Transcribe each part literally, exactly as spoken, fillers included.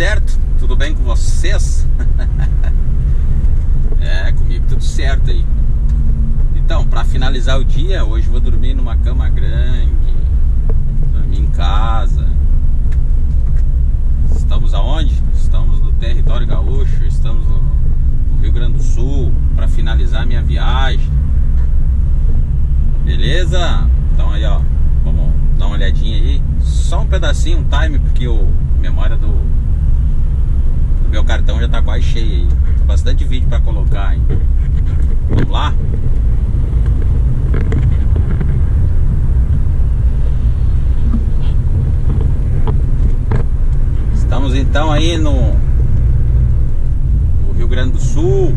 certo? Tudo bem com vocês? É, comigo tudo certo aí. Então, para finalizar o dia, hoje vou dormir numa cama grande, dormir em casa. Estamos aonde? Estamos no território gaúcho, estamos no, no Rio Grande do Sul, para finalizar minha viagem. Beleza? Então aí, ó, vamos dar uma olhadinha aí. Só um pedacinho, um time, porque o memória do, do meu cartão já tá quase cheio aí. Tem bastante vídeo para colocar aí. Vamos lá? Estamos então aí no, no Rio Grande do Sul.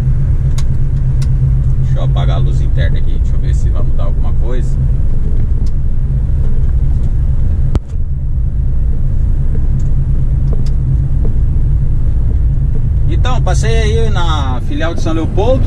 Deixa eu apagar a luz interna aqui, deixa eu ver se vai mudar alguma coisa. Então, passei aí na filial de São Leopoldo.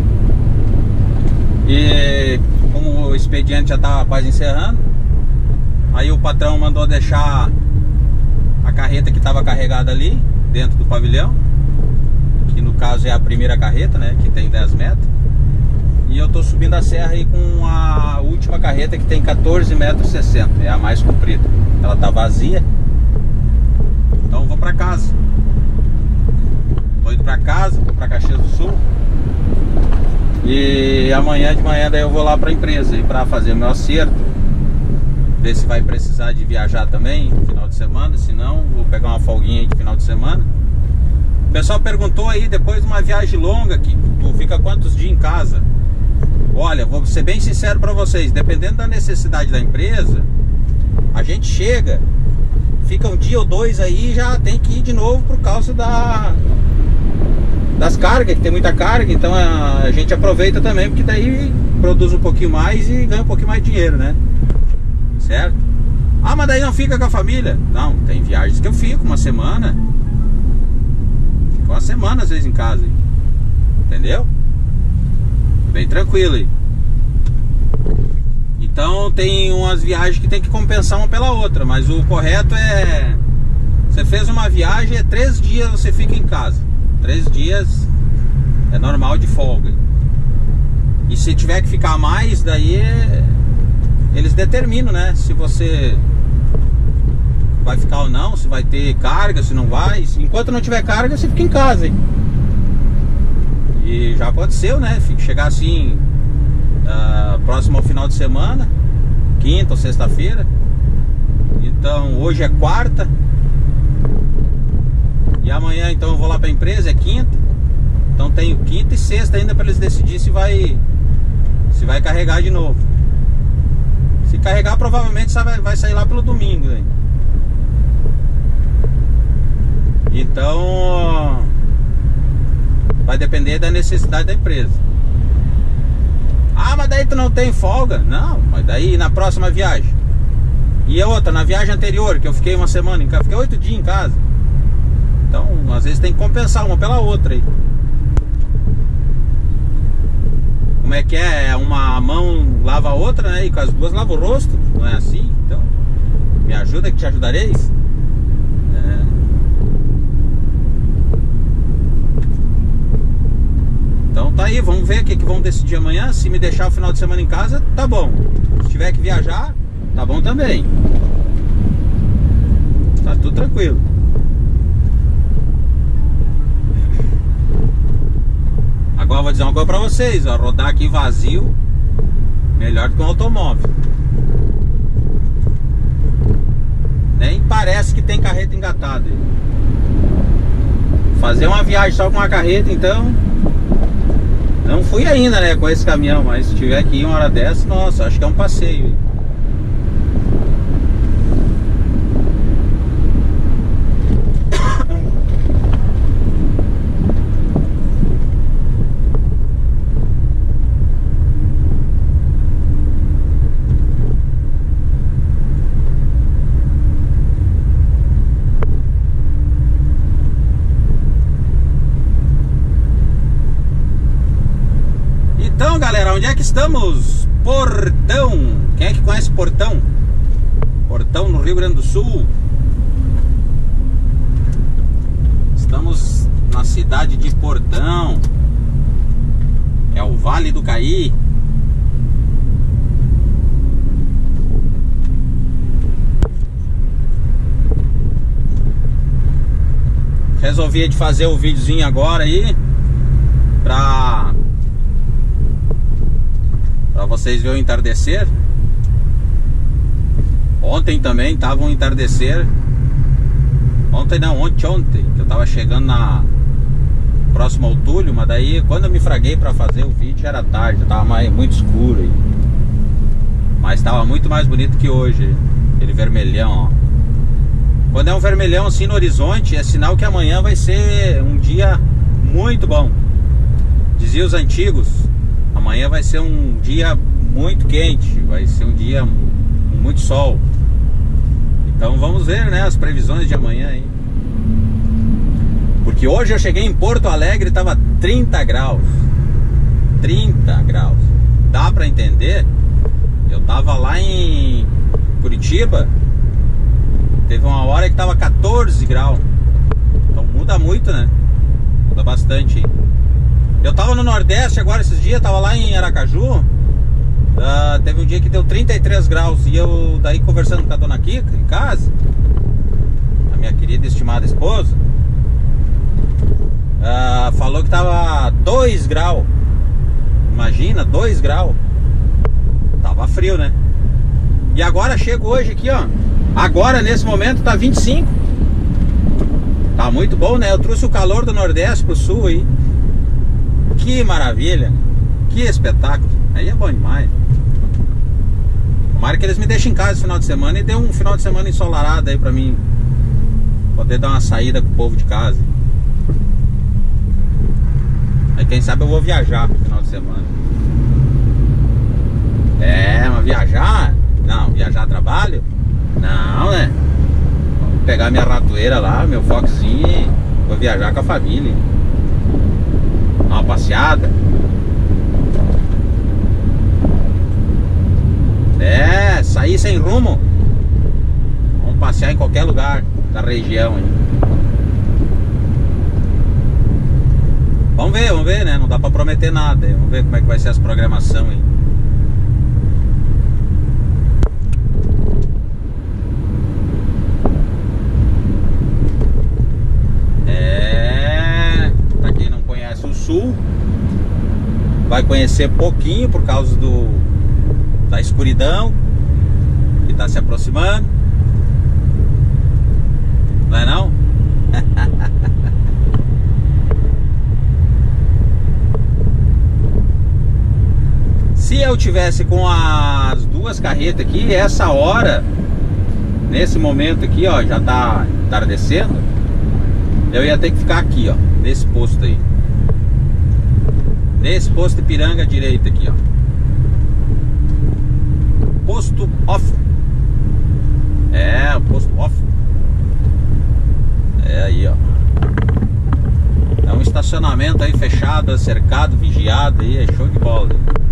E como o expediente já estava quase encerrando, aí o patrão mandou deixar a carreta que estava carregada ali dentro do pavilhão, que no caso é a primeira carreta, né, que tem dez metros. E eu tô subindo a serra aí com a última carreta, que tem quatorze metros e sessenta, é a mais comprida. Ela tá vazia. Então eu vou pra casa. Tô indo pra casa, vou pra Caxias do Sul. E amanhã de manhã daí eu vou lá pra empresa aí pra fazer o meu acerto. Ver se vai precisar de viajar também no final de semana. Se não, vou pegar uma folguinha aí de final de semana. O pessoal perguntou aí, depois de uma viagem longa, que tu fica quantos dias em casa? Olha, vou ser bem sincero para vocês, dependendo da necessidade da empresa, a gente chega, fica um dia ou dois aí e já tem que ir de novo por causa da, das cargas, que tem muita carga. Então a, a gente aproveita também, porque daí produz um pouquinho mais e ganha um pouquinho mais de dinheiro, né? Certo? Ah, mas daí não fica com a família? Não, tem viagens que eu fico uma semana. Fico uma semana às vezes em casa, entendeu? Bem tranquilo aí. Então tem umas viagens que tem que compensar uma pela outra, mas o correto é: você fez uma viagem, é três dias você fica em casa. Três dias é normal de folga. E se tiver que ficar mais, daí é... eles determinam, né? Se você vai ficar ou não, se vai ter carga, se não vai. Enquanto não tiver carga, você fica em casa, hein? E já aconteceu, né? Chegar assim uh, próximo ao final de semana, quinta ou sexta-feira. Então hoje é quarta. E amanhã então eu vou lá pra empresa, é quinta. Então tenho quinta e sexta ainda para eles decidirem se vai, se vai carregar de novo. Se carregar, provavelmente vai, vai sair lá pelo domingo, né? Então vai depender da necessidade da empresa. Ah, mas daí tu não tem folga? Não, mas daí na próxima viagem. E a outra, na viagem anterior, que eu fiquei uma semana em casa, fiquei oito dias em casa. Então, às vezes tem que compensar uma pela outra aí. Como é que é? Uma mão lava a outra, né? E com as duas lava o rosto. Não é assim? Então, me ajuda que te ajudareis. É. Então tá aí, vamos ver o que, que vão decidir amanhã. Se me deixar o final de semana em casa, tá bom. Se tiver que viajar, tá bom também. Tá tudo tranquilo. Agora eu vou dizer uma coisa pra vocês, ó, rodar aqui vazio melhor do que um automóvel. Nem parece que tem carreta engatada aí. Fazer uma viagem só com uma carreta, então... Não fui ainda, né, com esse caminhão, mas se tiver que ir uma hora dessa, nossa, acho que é um passeio. Então, galera, onde é que estamos? Portão. Quem é que conhece Portão? Portão no Rio Grande do Sul. Estamos na cidade de Portão. É o Vale do Caí. Resolvi de fazer o videozinho agora aí Pra Pra vocês verem o entardecer. Ontem também tava um entardecer. Ontem não, ontem, ontem que eu tava chegando na próximo ao Túlio, mas daí quando eu me fraguei pra fazer o vídeo era tarde, tava mais, muito escuro aí. Mas tava muito mais bonito que hoje. Aquele vermelhão, ó. Quando é um vermelhão assim no horizonte, é sinal que amanhã vai ser um dia muito bom. Dizia os antigos, amanhã vai ser um dia muito quente, vai ser um dia com muito sol. Então vamos ver, né, as previsões de amanhã aí. Porque hoje eu cheguei em Porto Alegre e tava trinta graus. trinta graus. Dá pra entender? Eu tava lá em Curitiba, teve uma hora que tava quatorze graus. Então muda muito, né? Muda bastante. Eu tava no Nordeste agora esses dias, tava lá em Aracaju. Uh, teve um dia que deu trinta e três graus. E eu daí conversando com a dona Kika em casa, a minha querida e estimada esposa, uh, falou que tava dois graus. Imagina, dois graus. Tava frio, né? E agora chego hoje aqui, ó. Agora nesse momento tá vinte e cinco. Tá muito bom, né? Eu trouxe o calor do Nordeste pro Sul aí. Que maravilha. Que espetáculo. Aí é bom demais. Tomara que eles me deixem em casa esse final de semana e dê um final de semana ensolarado aí pra mim poder dar uma saída com o povo de casa. Aí quem sabe eu vou viajar no final de semana. É, mas viajar? Não, viajar a trabalho? Não, né? Vou pegar minha ratoeira lá, meu foxzinho e vou viajar com a família. Dar uma passeada. É, sair sem rumo. Vamos passear em qualquer lugar da região aí. Vamos ver, vamos ver, né? Não dá pra prometer nada. Vamos ver como é que vai ser as programações aí. É, pra quem não conhece o Sul, vai conhecer pouquinho por causa do da escuridão que tá se aproximando. Não é não? Se eu tivesse com as duas carretas aqui, essa hora, nesse momento aqui, ó, já tá entardecendo, eu ia ter que ficar aqui, ó, nesse posto aí. Nesse posto de Ipiranga direito aqui, ó. Posto off. É, o posto off. É aí, ó. É um estacionamento aí fechado, cercado, vigiado aí, é show de bola.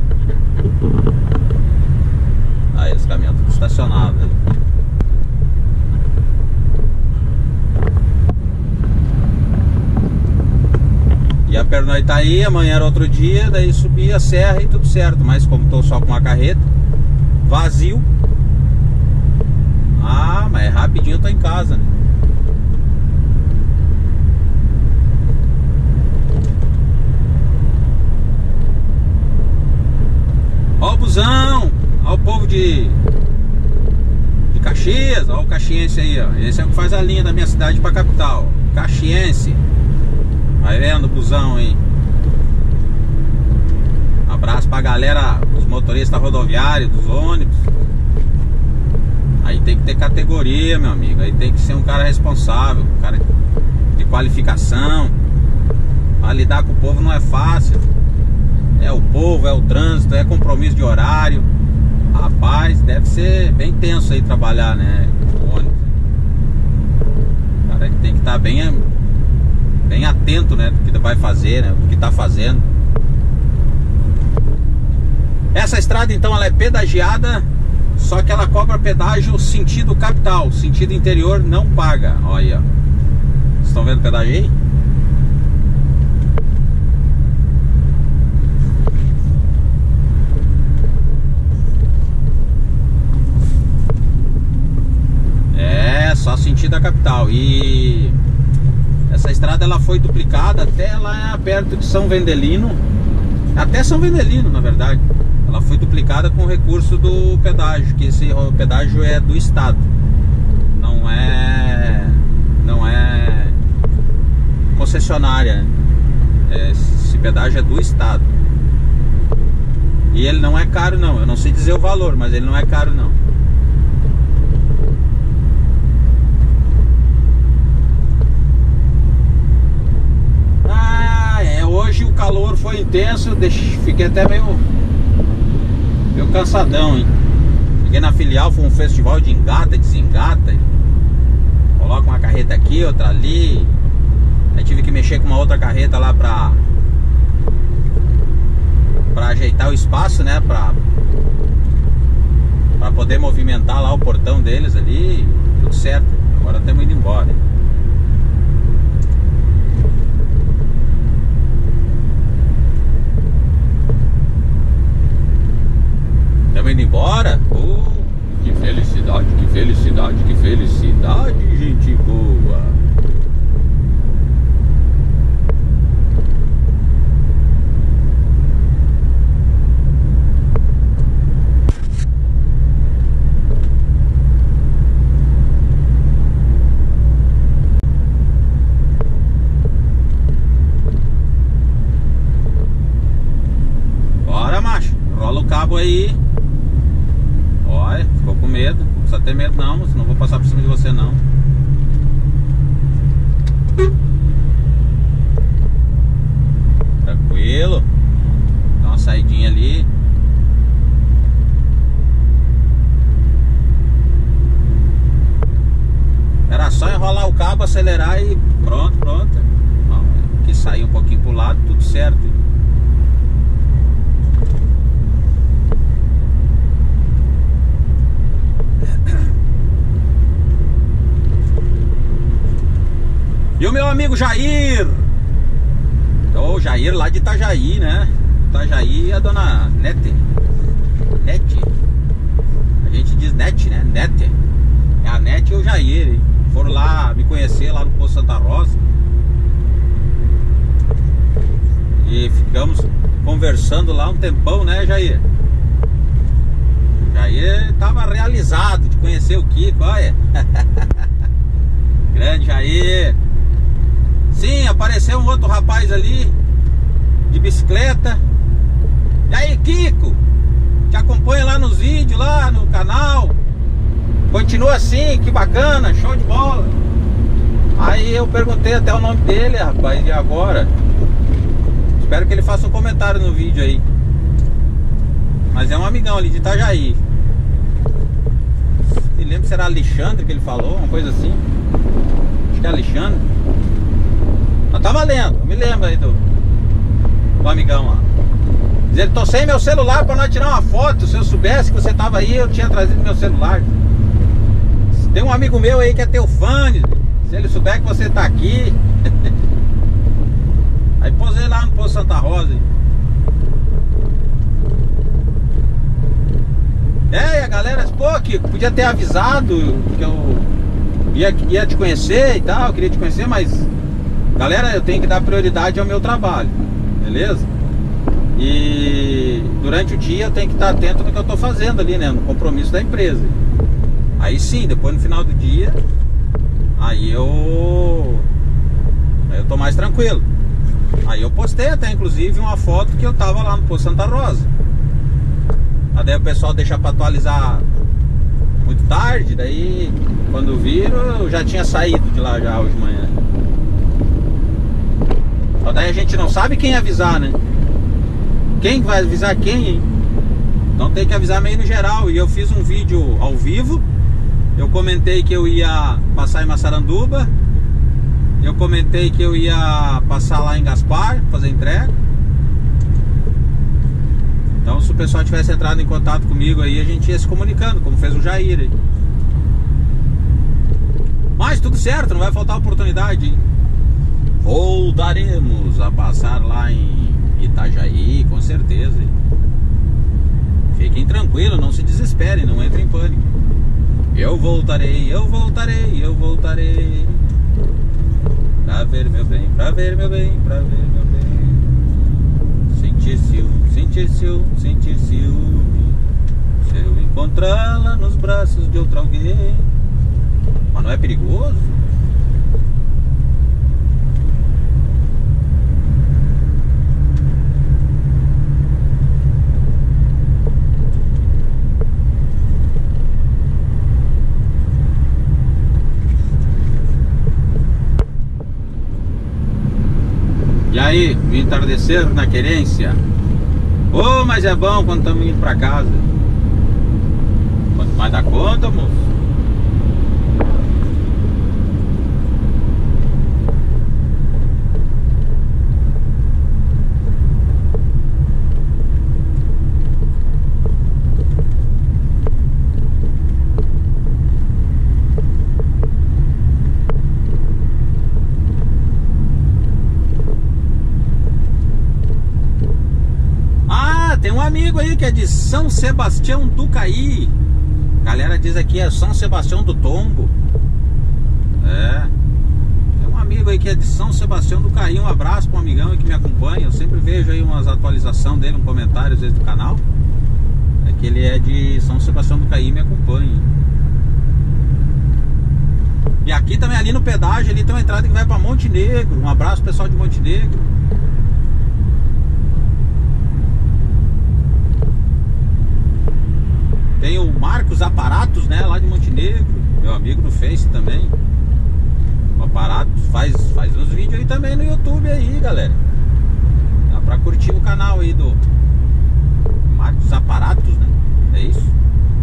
Aí os caminhões estão estacionados aí. Ia pernoitar aí, amanhã era outro dia, daí subia a serra e tudo certo. Mas como tô só com uma carreta, vazio. Ah, mas é rapidinho, eu tô em casa, né? Ó o busão, ó o povo de de Caxias, ó o caxiense aí, ó. Esse é o que faz a linha da minha cidade pra capital, caxiense. Vai vendo o busão aí. Um abraço pra galera, os motoristas rodoviários, dos ônibus. Aí tem que ter categoria, meu amigo. Aí tem que ser um cara responsável, um cara de qualificação. Pra lidar com o povo não é fácil. É o povo, é o trânsito, é compromisso de horário. Rapaz, deve ser bem tenso aí trabalhar, né, com ônibus. O cara tem que estar bem, bem atento, né, do que vai fazer, né, do que tá fazendo. Essa estrada então ela é pedagiada, só que ela cobra pedágio sentido capital, sentido interior não paga. Olha aí, ó. Vocês estão vendo o pedágio aí? sentido da capital. E essa estrada ela foi duplicada até lá perto de São Vendelino, até São Vendelino, na verdade. Ela foi duplicada com o recurso do pedágio, que esse pedágio é do estado, não é não é concessionária. Esse pedágio é do estado. E ele não é caro não, eu não sei dizer o valor, mas ele não é caro não. Ah, é, hoje o calor foi intenso, deixei, fiquei até meio, meio cansadão, hein. Cheguei na filial, foi um festival de engata, desengata. Coloca uma carreta aqui, outra ali. Aí tive que mexer com uma outra carreta lá pra Pra ajeitar o espaço, né? Pra, pra poder movimentar lá o portão deles ali. Tudo certo. Agora estamos indo embora. Estamos indo embora? Uh, que felicidade, que felicidade, que felicidade, gente boa. Aí, olha, ficou com medo. Não precisa ter medo não, senão vou passar por cima de você não. Tranquilo. Dá uma saidinha ali. Era só enrolar o cabo, acelerar e pronto, pronto. Aqui sair um pouquinho pro lado, tudo certo. E o meu amigo Jair, o Jair lá de Itajaí, né? Itajaí e a dona Nete. Nete. A gente diz Nete, né? Nete. É a Nete e o Jair, hein? Foram lá me conhecer lá no Poço Santa Rosa. E ficamos conversando lá um tempão, né, Jair? O Jair tava realizado de conhecer o Kiko, olha. Grande Jair. Sim, apareceu um outro rapaz ali de bicicleta. E aí, Kiko, te acompanha lá nos vídeos, lá no canal. Continua assim, que bacana, show de bola. Aí eu perguntei até o nome dele, rapaz, e agora? Espero que ele faça um comentário no vídeo aí. Mas é um amigão ali de Itajaí. Eu lembro se era Alexandre que ele falou, uma coisa assim. Acho que é Alexandre. Mas tá valendo, eu me lembro aí do, do amigão lá. Diz ele, tô sem meu celular pra nós tirar uma foto. Se eu soubesse que você tava aí, eu tinha trazido meu celular. Tem um amigo meu aí que é teu fã. Se ele souber que você tá aqui. Aí posei lá no Poço Santa Rosa. É, e a galera disse, pô, que podia ter avisado que eu ia, ia te conhecer e tal, eu queria te conhecer, mas galera, eu tenho que dar prioridade ao meu trabalho, beleza? E durante o dia eu tenho que estar atento no que eu estou fazendo ali, né? No compromisso da empresa. Aí sim, depois no final do dia, aí eu aí eu tô mais tranquilo. Aí eu postei até inclusive uma foto que eu tava lá no Poço Santa Rosa. Aí o pessoal deixa para atualizar muito tarde, daí quando viram eu já tinha saído de lá já hoje de manhã. Só daí a gente não sabe quem avisar, né? Quem vai avisar quem, hein? Então tem que avisar meio no geral. E eu fiz um vídeo ao vivo. Eu comentei que eu ia passar em Massaranduba. Eu comentei que eu ia passar lá em Gaspar, fazer entrega. Então se o pessoal tivesse entrado em contato comigo aí, a gente ia se comunicando, como fez o Jair aí. Mas tudo certo, não vai faltar oportunidade, hein? Voltaremos a passar lá em Itajaí, com certeza. Fiquem tranquilos, não se desesperem, não entrem em pânico. Eu voltarei, eu voltarei, eu voltarei pra ver meu bem, pra ver meu bem, pra ver meu bem. Sentir ciúme, sentir ciúme, sentir ciúme, se eu encontrá-la nos braços de outro alguém. Mas não é perigoso? E aí, o entardecer na querência? Ô, oh, mas é bom quando estamos indo pra casa. Quanto mais dá conta, moço? Tem um amigo aí que é de São Sebastião do Caí. Galera diz aqui é São Sebastião do Tombo. É. Tem um amigo aí que é de São Sebastião do Caí. Um abraço para um amigão aí que me acompanha. Eu sempre vejo aí umas atualizações dele, um comentário às vezes do canal. É que ele é de São Sebastião do Caí e me acompanha. E aqui também, ali no pedágio, ali tem uma entrada que vai para Monte Negro. Um abraço pessoal de Monte Negro. Tem o Marcos Aparatos, né, lá de Montenegro, meu amigo no Face também. O Aparatos faz, faz uns vídeos aí também no YouTube aí, galera. Dá pra curtir o canal aí do Marcos Aparatos, né? É isso?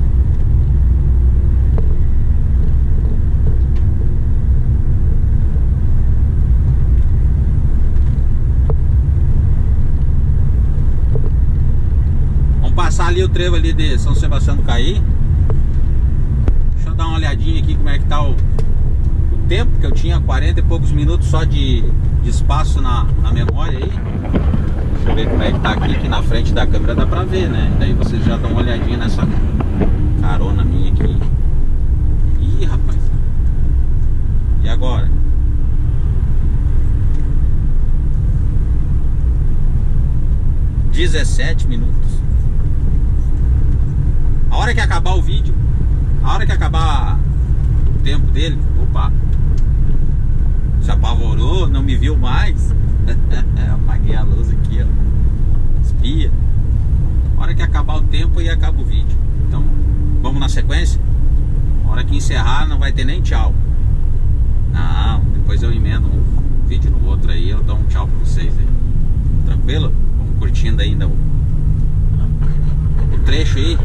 Passar ali o trevo ali de São Sebastião do Caí. Deixa eu dar uma olhadinha aqui como é que tá o, o tempo, que eu tinha quarenta e poucos minutos só de, de espaço na, na memória aí. Deixa eu ver como é que tá aqui, que na frente da câmera dá pra ver, né? Daí vocês já dão uma olhadinha nessa carona minha aqui. Ih, rapaz. E agora? dezessete minutos. A hora que acabar o vídeo, a hora que acabar o tempo dele, opa, se apavorou, não me viu mais. Apaguei a luz aqui, ó. Espia. A hora que acabar o tempo e acaba o vídeo. Então, vamos na sequência. A hora que encerrar não vai ter nem tchau. Não, depois eu emendo um vídeo no outro aí, eu dou um tchau pra vocês aí. Tranquilo? Vamos curtindo ainda o, o trecho aí.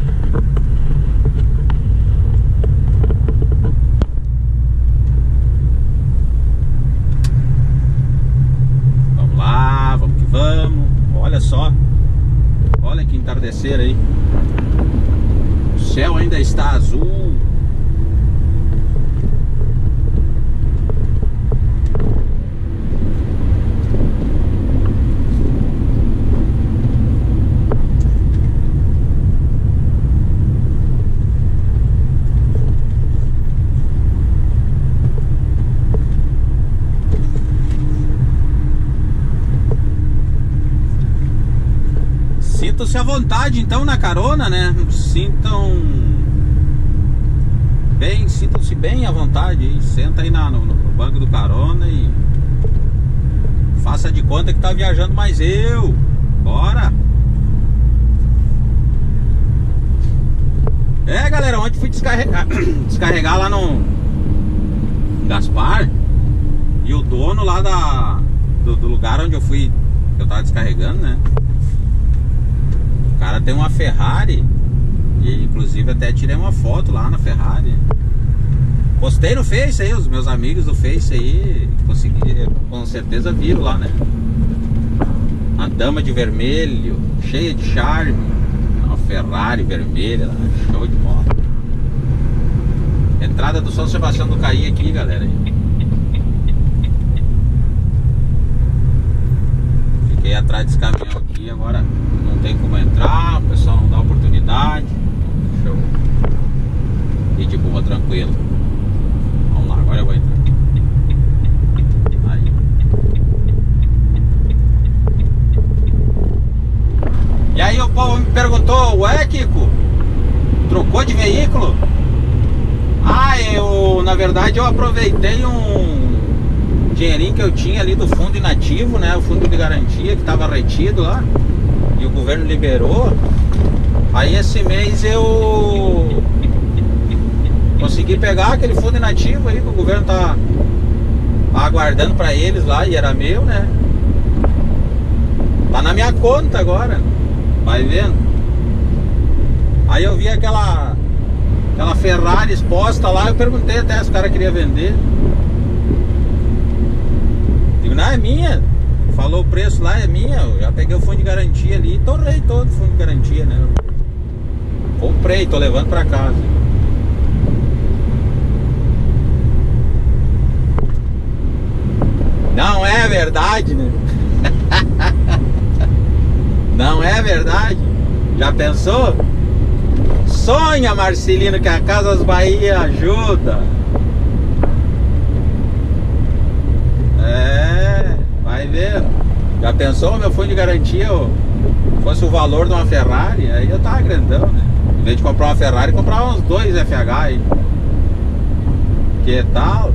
Vamos, olha só. Olha que entardecer aí. O céu ainda está azul. Sintam-se à vontade então na carona, né? Sintam bem, sintam-se bem à vontade aí. Senta aí na, no, no banco do carona e faça de conta que tá viajando mais eu. Bora! É, galera, ontem fui descarregar, descarregar lá no Gaspar. E o dono lá da, do, do lugar onde eu fui, que eu tava descarregando, né? O cara tem uma Ferrari. E inclusive até tirei uma foto lá na Ferrari. Postei no Face aí, os meus amigos do Face aí consegui, com certeza viram lá, né? Uma dama de vermelho, cheia de charme. Uma Ferrari vermelha lá, show de bola. Entrada do São Sebastião do Caí aqui, galera. Fiquei atrás desse caminhão aqui, agora não tem como entrar, o pessoal não dá oportunidade. Show. E de boa, tranquilo. Vamos lá, agora eu vou entrar. Aí. E aí o povo me perguntou, ué, Kiko, trocou de veículo? Ah, eu, na verdade, eu aproveitei um dinheirinho que eu tinha ali do fundo inativo, né? O fundo de garantia que estava retido lá. E o governo liberou. Aí esse mês eu consegui pegar aquele fundo inativo aí que o governo tá aguardando pra eles lá, e era meu, né? Tá na minha conta agora. Vai vendo? Aí eu vi aquela Aquela Ferrari exposta lá, eu perguntei até se o cara queria vender. Digo, não, é minha. Falou o preço lá, é minha. Eu já peguei o fundo de garantia ali e torrei todo o fundo de garantia, né? Comprei, tô levando pra casa. Não é verdade, né? Não é verdade. Já pensou? Sonha, Marcelino, que a Casas Bahia ajuda. É, vai ver. Já pensou, meu fundo de garantia ó, fosse o valor de uma Ferrari? Aí eu tava grandão, né? Em vez de comprar uma Ferrari, comprar uns dois F H aí. Que tal?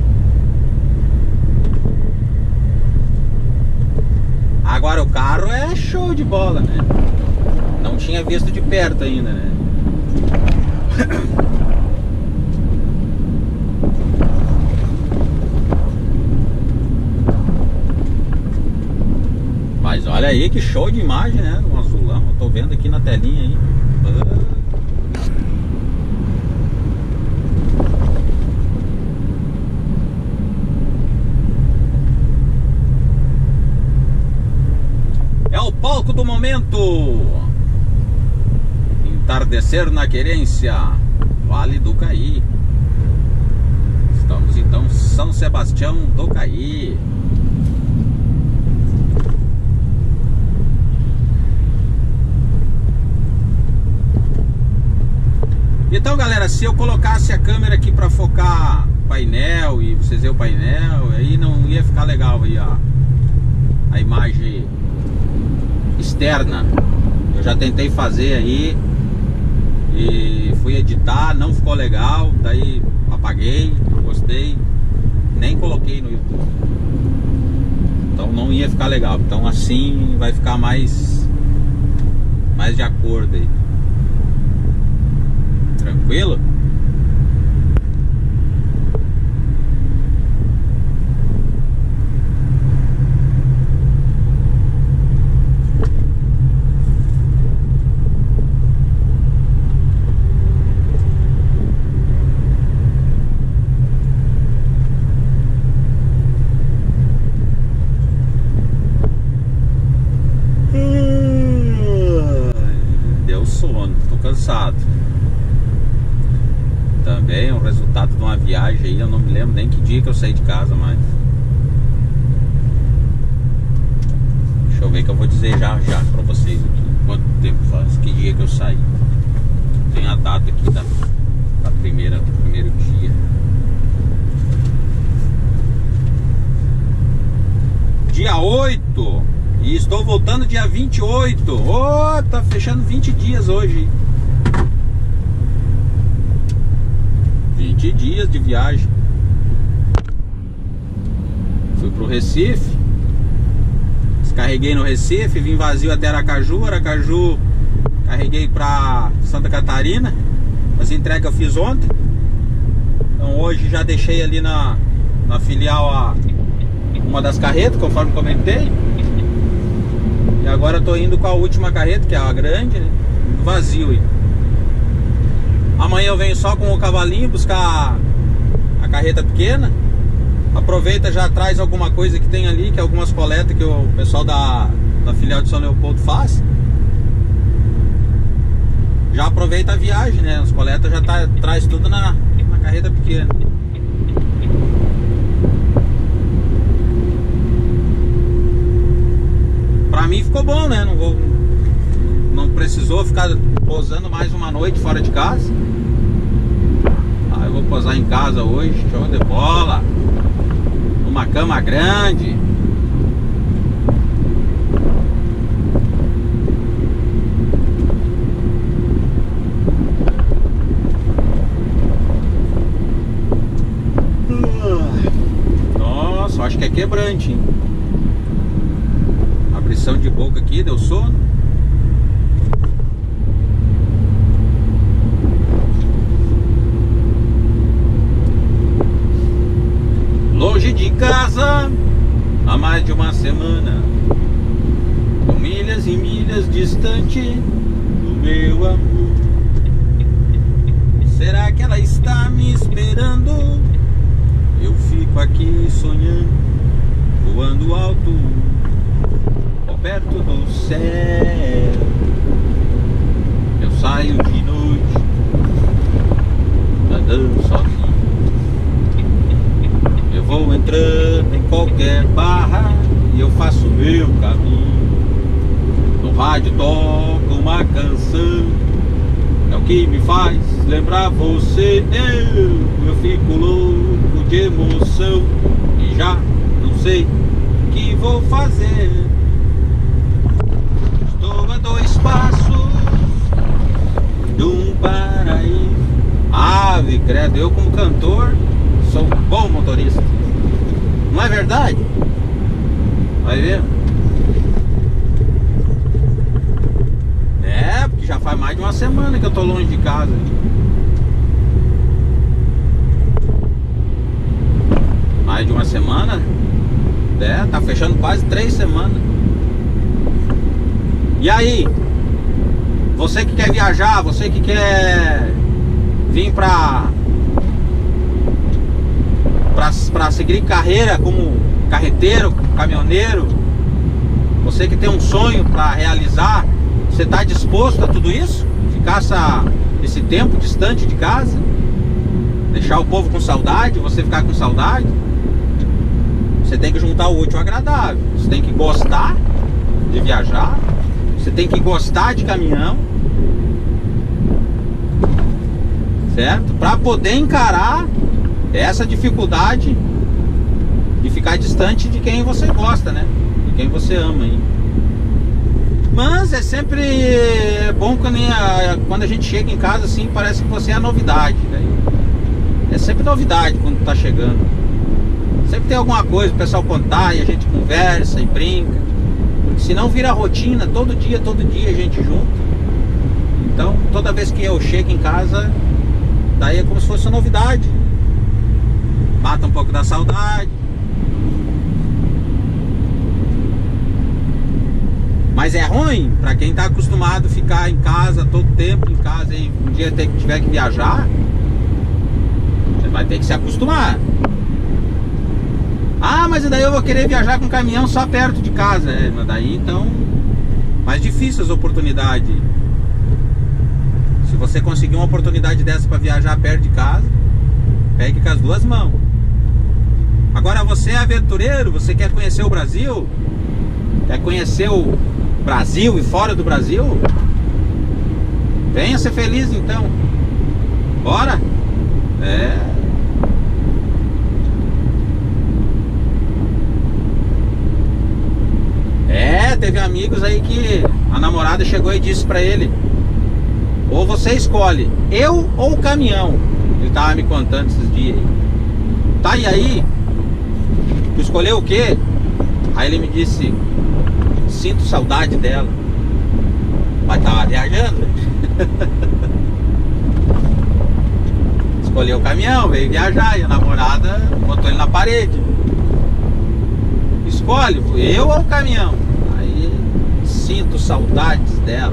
Agora o carro é show de bola, né? Não tinha visto de perto ainda, né? Mas olha aí que show de imagem, né? Um azulão, eu tô vendo aqui na telinha aí. É o palco do momento. Entardecer na Querência, Vale do Caí. Estamos então São Sebastião do Caí. Então, galera, se eu colocasse a câmera aqui para focar painel e vocês verem o painel, aí não ia ficar legal aí a, a imagem externa. Eu já tentei fazer aí e fui editar, não ficou legal, daí apaguei, não gostei, nem coloquei no YouTube. Então não ia ficar legal. Então assim vai ficar mais mais de acordo aí. Tranquilo? Deu sono, tô cansado. Também o resultado de uma viagem aí, eu não me lembro nem que dia que eu saí de casa mais. Deixa eu ver que eu vou dizer já já pra vocês aqui quanto tempo faz, que dia que eu saí. Tem a data aqui da, da primeira, do primeiro dia. Dia oito. E estou voltando dia vinte e oito. Oh, tá fechando vinte dias hoje. vinte dias de viagem. Fui pro Recife, descarreguei no Recife, vim vazio até Aracaju. Aracaju carreguei pra Santa Catarina. As entregas eu fiz ontem. Então hoje já deixei ali na, na filial a, uma das carretas, conforme comentei. E agora eu tô indo com a última carreta, que é a grande, né? Vazio aí. Amanhã eu venho só com o cavalinho buscar a carreta pequena. Aproveita, já traz alguma coisa que tem ali, que é algumas coletas que o pessoal da, da filial de São Leopoldo faz. Já aproveita a viagem, né? As coletas já tá, traz tudo na, na carreta pequena. Pra mim ficou bom, né? Não vou, não precisou ficar posando mais uma noite fora de casa. Eu vou posar em casa hoje, show de bola. Uma cama grande. Nossa, acho que é quebrante, hein? Abrição de boca aqui, deu sono. Longe de casa, há mais de uma semana, com milhas e milhas distante do meu amor. Será que ela está me esperando? Eu fico aqui sonhando, voando alto, ou perto do céu. Eu saio de noite, andando sozinho. Eu vou entrando em qualquer barra e eu faço o meu caminho. No rádio toca uma canção, é o que me faz lembrar você. Eu, eu fico louco de emoção e já não sei o que vou fazer. Estou a dois passos de um paraíso. Ave credo, eu como cantor sou um bom motorista. Não é verdade? Vai ver? É, porque já faz mais de uma semana que eu tô longe de casa. Mais de uma semana? É, tá fechando quase três semanas. E aí? Você que quer viajar, você que quer vir pra para seguir carreira como carreteiro, caminhoneiro, você que tem um sonho para realizar, você está disposto a tudo isso? Ficar essa, esse tempo distante de casa? Deixar o povo com saudade, você ficar com saudade? Você tem que juntar o útil ao agradável. Você tem que gostar de viajar, você tem que gostar de caminhão, certo? Para poder encarar essa dificuldade de ficar distante de quem você gosta, né? De quem você ama, hein? Mas é sempre bom quando a, quando a gente chega em casa assim, parece que você é a novidade, né? É sempre novidade quando tá chegando. Sempre tem alguma coisa o pessoal contar e a gente conversa e brinca. Porque senão vira rotina, todo dia, todo dia a gente junta. Então, toda vez que eu chego em casa, daí é como se fosse uma novidade. Mata um pouco da saudade. Mas é ruim para quem tá acostumado a ficar em casa todo tempo, em casa, e um dia ter, tiver que viajar, você vai ter que se acostumar. Ah, mas daí eu vou querer viajar com caminhão só perto de casa. É, mas daí então mais difícil as oportunidades. Se você conseguir uma oportunidade dessa para viajar perto de casa, pegue com as duas mãos. Agora você é aventureiro, você quer conhecer o Brasil, quer conhecer o Brasil e fora do Brasil, venha ser feliz então. Bora? É. É, teve amigos aí que a namorada chegou e disse pra ele: ou você escolhe, eu ou o caminhão. Ele tava me contando esses dias aí. Tá, e aí? Tu escolheu o quê? Aí ele me disse: sinto saudade dela. Mas tava viajando. Escolheu o caminhão, veio viajar. E a namorada botou ele na parede. Escolhe, eu ou o caminhão? Aí sinto saudades dela.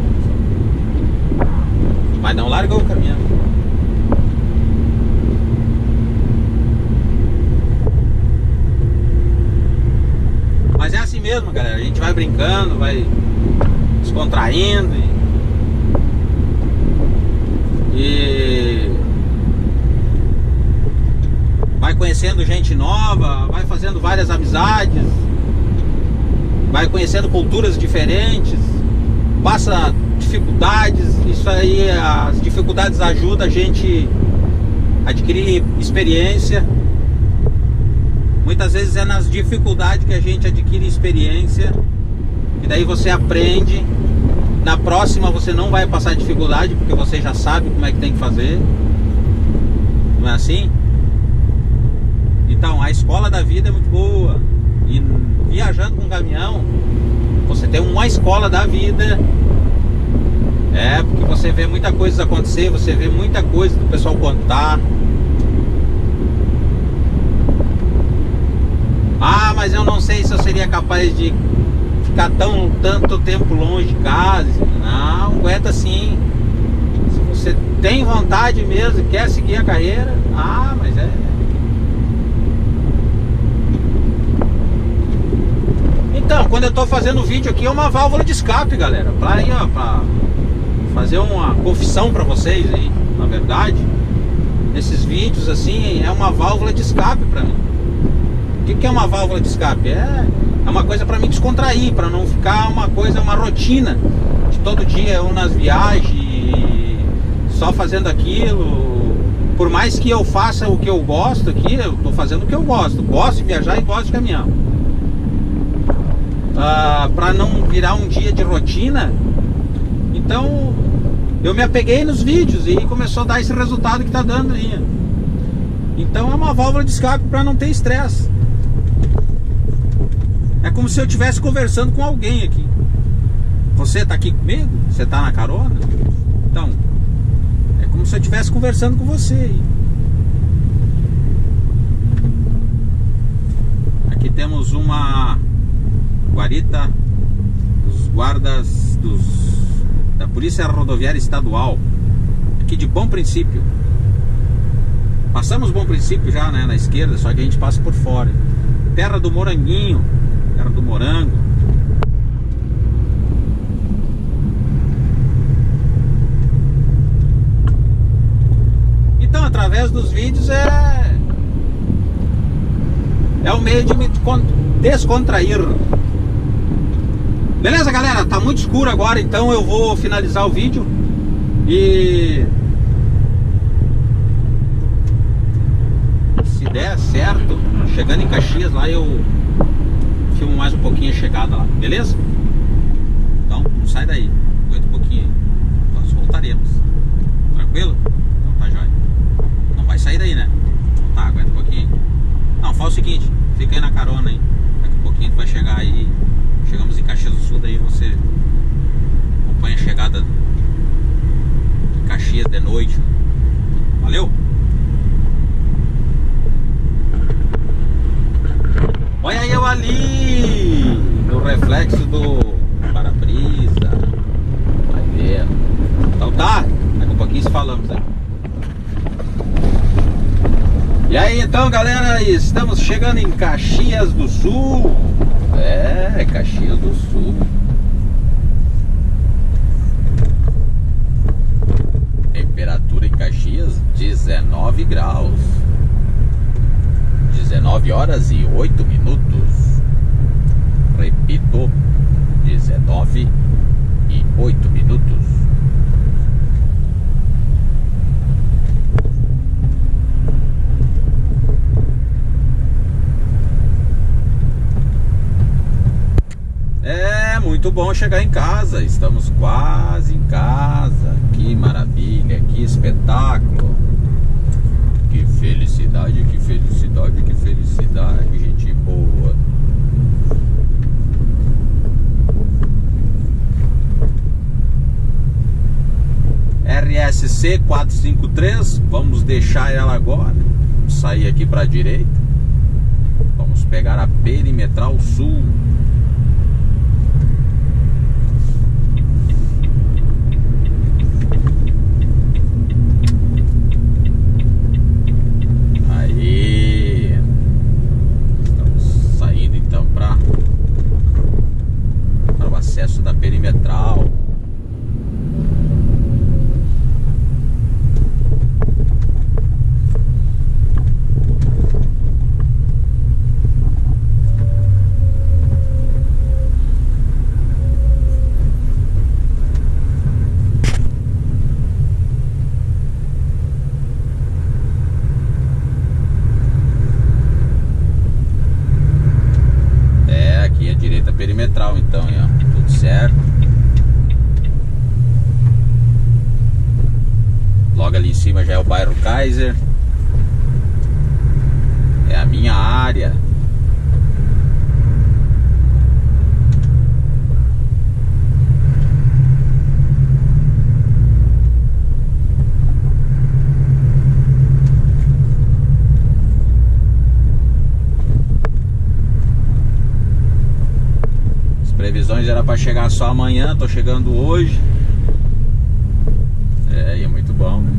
Mas não largou o caminhão. Mas é assim mesmo, galera. A gente vai brincando, vai descontraindo e, e vai conhecendo gente nova, vai fazendo várias amizades, vai conhecendo culturas diferentes, passa dificuldades. Isso aí, as dificuldades ajudam a gente adquirir experiência. Muitas vezes é nas dificuldades que a gente adquire experiência, e daí você aprende. Na próxima você não vai passar dificuldade, porque você já sabe como é que tem que fazer. Não é assim? Então, a escola da vida é muito boa. E viajando com caminhão, você tem uma escola da vida. É, porque você vê muita coisa acontecer, você vê muita coisa do pessoal contar. Ah, mas eu não sei se eu seria capaz de ficar tão, tanto tempo longe de casa. Não, aguenta sim. Se você tem vontade mesmo, quer seguir a carreira, ah, mas é... Então, quando eu tô fazendo vídeo aqui, é uma válvula de escape, galera. Pra, aí, ó, pra fazer uma confissão pra vocês aí, na verdade, esses vídeos assim, é uma válvula de escape pra mim. O que, que é uma válvula de escape? É, é uma coisa pra mim descontrair, pra não ficar uma coisa, uma rotina de todo dia eu nas viagens, só fazendo aquilo. Por mais que eu faça o que eu gosto aqui, eu tô fazendo o que eu gosto. Gosto de viajar e gosto de caminhão. Ah, pra não virar um dia de rotina, então eu me apeguei nos vídeos e começou a dar esse resultado que tá dando aí. Então é uma válvula de escape pra não ter estresse. É como se eu estivesse conversando com alguém aqui. Você tá aqui comigo? Você tá na carona? Então, é como se eu estivesse conversando com você aí. Aqui temos uma guarita dos guardas dos, da Polícia Rodoviária Estadual, aqui de Bom Princípio. Passamos Bom Princípio já, né, na esquerda, só que a gente passa por fora. Terra do Moranguinho, terra do morango. Então, através dos vídeos é é o meio de me descontrair. Beleza, galera? Tá muito escuro agora, então eu vou finalizar o vídeo. E se der certo, chegando em Caxias lá, eu filmo mais um pouquinho a chegada lá, beleza? Então, não sai daí, aguenta um pouquinho aí. Nós voltaremos. Tranquilo? Então tá jóia. Não vai sair daí, né? Então tá, aguenta um pouquinho. Não, faz o seguinte, fica aí na carona aí. Daqui a pouquinho tu vai chegar aí. Chegamos em Caxias do Sul, daí você acompanha a chegada em Caxias de noite. Valeu? Olha eu ali no reflexo do para-brisa. Vai ver. Então tá, daqui a pouquinho se falamos aí. E aí então, galera, estamos chegando em Caxias do Sul. É, Caxias do Sul. Temperatura em Caxias, dezenove graus. dezenove horas e oito minutos. Repito, dezenove e oito minutos. É muito bom chegar em casa. Estamos quase em casa. Que maravilha, que espetáculo. Que felicidade, que felicidade, que felicidade, gente boa. R S C quatrocentos e cinquenta e três, vamos deixar ela agora. Vamos sair aqui para a direita. Vamos pegar a Perimetral Sul. Da Perimetral. Logo ali em cima já é o bairro Kaiser. É a minha área. As previsões era para chegar só amanhã, tô chegando hoje. É, e é muito bom, né?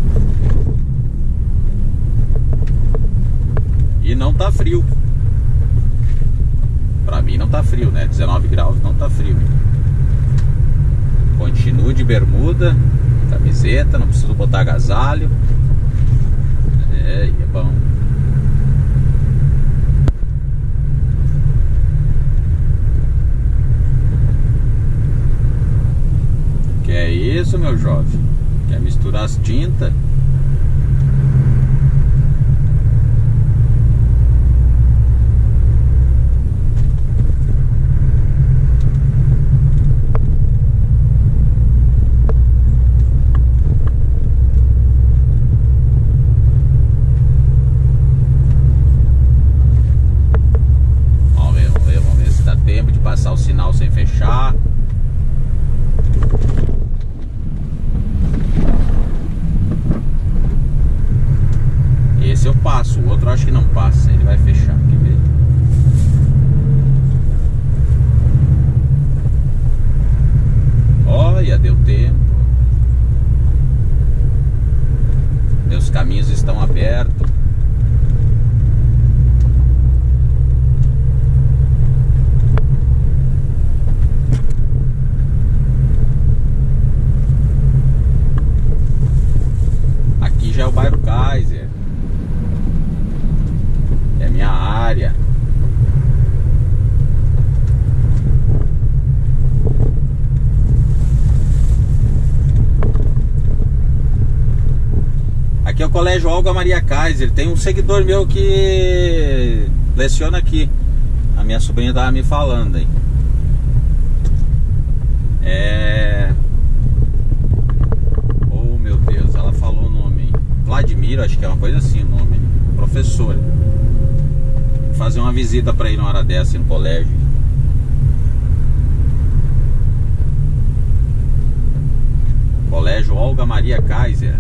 E não tá frio. Pra mim não tá frio, né? dezenove graus não tá frio. Continuo de bermuda, camiseta, não preciso botar agasalho. É, e é bom. Que é isso, meu jovem? Quer misturar as tintas? Vamos ver, vamos ver, vamos ver se dá tempo de passar o sinal sem fechar. Esse eu passo, o outro eu acho que não passa, ele vai fechar, quer ver? Olha, deu tempo. Meus caminhos estão abertos. Aqui já é o bairro Kaiser. É minha área. Aqui é o Colégio Olga Maria Kaiser. Tem um seguidor meu que leciona aqui. A minha sobrinha tava me falando aí. É... Oh, meu Deus, ela falou o nome aí. Vladimir, acho que é uma coisa assim o nome. Professor. Fazer uma visita pra ir na hora dessa no colégio. Colégio Olga Maria Kaiser.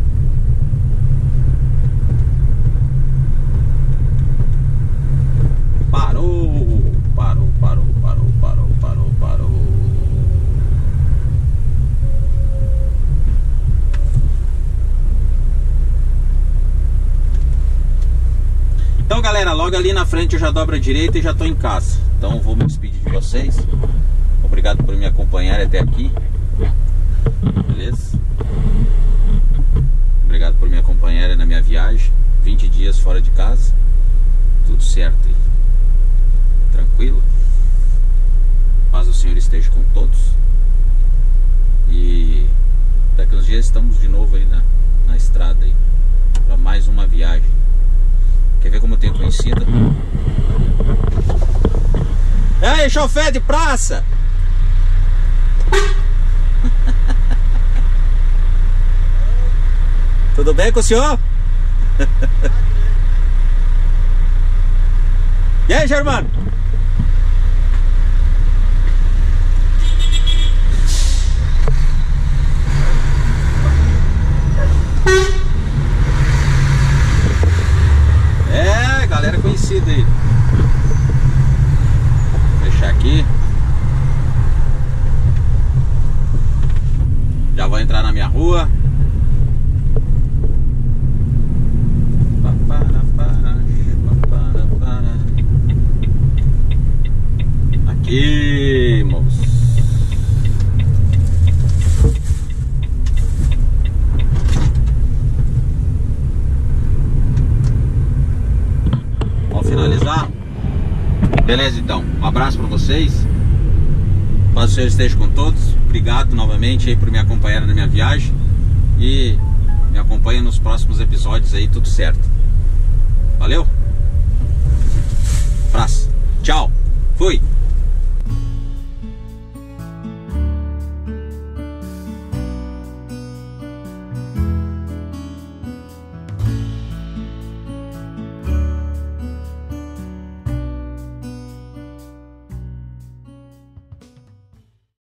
Parou, parou, parou, parou, parou, parou, parou. Então, galera, logo ali na frente eu já dobro a direita e já tô em casa. Então vou me despedir de vocês. Obrigado por me acompanhar até aqui. Beleza? Obrigado por me acompanhar na minha viagem. vinte dias fora de casa. Tudo certo aí. Tranquilo. Paz do Senhor esteja com todos. E daqui uns dias estamos de novo aí na, na estrada aí, para mais uma viagem. Quer ver como eu tenho conhecido? Ei, chofé de praça! Tudo bem com o senhor? E aí, Germano? É, galera conhecida aí. Vou fechar aqui. Já vou entrar na minha rua. Aqui, moço. Vamos finalizar. Beleza, então. Um abraço para vocês. Paz do Senhor esteja com todos. Obrigado novamente aí por me acompanhar na minha viagem. E me acompanha nos próximos episódios aí, tudo certo.